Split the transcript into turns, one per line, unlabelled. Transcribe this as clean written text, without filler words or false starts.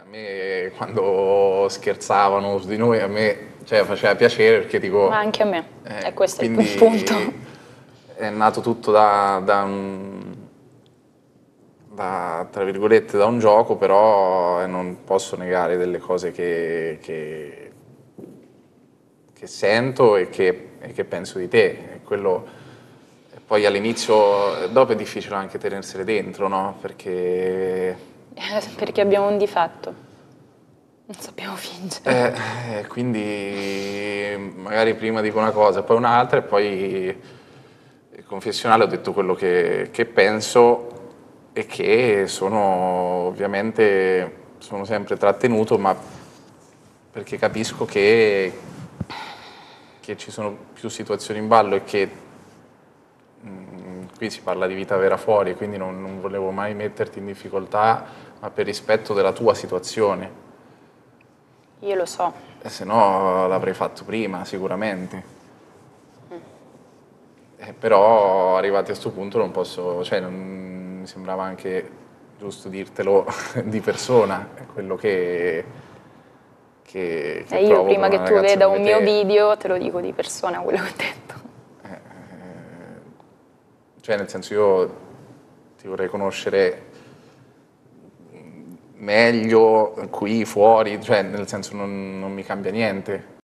me quando scherzavano su di noi, a me cioè, faceva piacere perché dico...
Ma anche a me, e questo è il
quindi
punto.
è nato tutto da, tra virgolette, da un gioco, però non posso negare delle cose che sento e che penso di te. E poi all'inizio, dopo è difficile anche tenersele dentro, no? Perché
Perché abbiamo un difetto, non sappiamo fingere.
quindi magari prima dico una cosa, poi un'altra e poi il confessionale ho detto quello che penso e che sono sempre trattenuto, ma perché capisco che ci sono più situazioni in ballo e che qui si parla di vita vera fuori, quindi non volevo mai metterti in difficoltà, ma per rispetto della tua situazione.
Io lo so.
Se no l'avrei fatto prima, sicuramente. Però arrivati a questo punto non posso, cioè mi sembrava anche giusto dirtelo di persona, è quello che
E io
provo per
prima che
una
tu
ragazza
veda
come
un mio
te.
video te lo dico di persona quello che ho detto.
Cioè nel senso io ti vorrei conoscere meglio qui, fuori, cioè nel senso non mi cambia niente.